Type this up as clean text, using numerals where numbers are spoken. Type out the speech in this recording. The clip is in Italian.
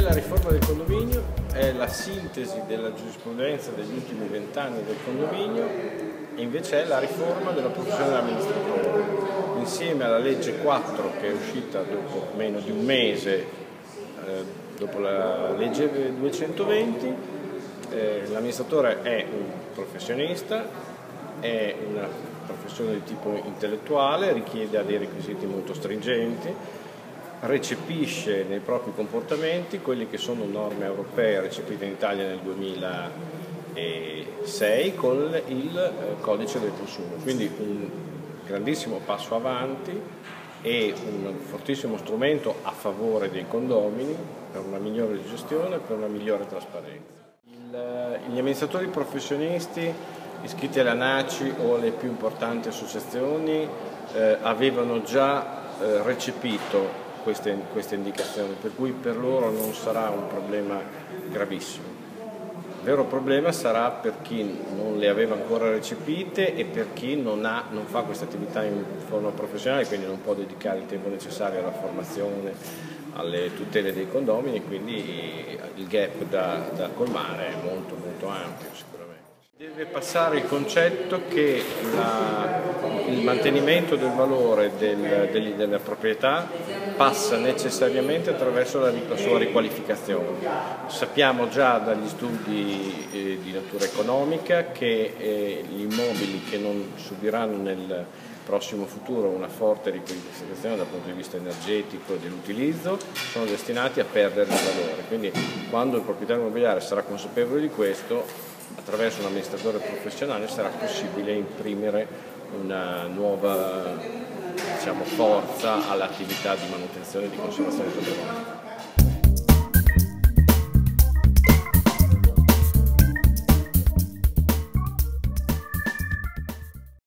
la riforma del condominio è la sintesi della giurisprudenza degli ultimi 20 anni del condominio e invece è la riforma della professione dell'amministratore. Insieme alla legge 4 che è uscita dopo meno di un mese dopo la legge 220, l'amministratore è un professionista, è una professione di tipo intellettuale, richiede dei requisiti molto stringenti, recepisce nei propri comportamenti quelli che sono norme europee recepite in Italia nel 2006 con il codice del consumo, quindi un grandissimo passo avanti e un fortissimo strumento a favore dei condomini per una migliore gestione e per una migliore trasparenza. Gli amministratori professionisti iscritti all'ANACI o alle più importanti associazioni avevano già recepito queste indicazioni, per cui per loro non sarà un problema gravissimo. Il vero problema sarà per chi non le aveva ancora recepite e per chi non fa questa attività in forma professionale, quindi non può dedicare il tempo necessario alla formazione, alle tutele dei condomini, quindi il gap da colmare è molto ampio sicuramente. Deve passare il concetto che il mantenimento del valore della proprietà passa necessariamente attraverso la sua riqualificazione. Sappiamo già dagli studi di natura economica che gli immobili che non subiranno nel prossimo futuro una forte riqualificazione dal punto di vista energetico e dell'utilizzo sono destinati a perdere il valore. Quindi quando il proprietario immobiliare sarà consapevole di questo, attraverso un amministratore professionale sarà possibile imprimere una nuova forza all'attività di manutenzione e di conservazione patrimoniale.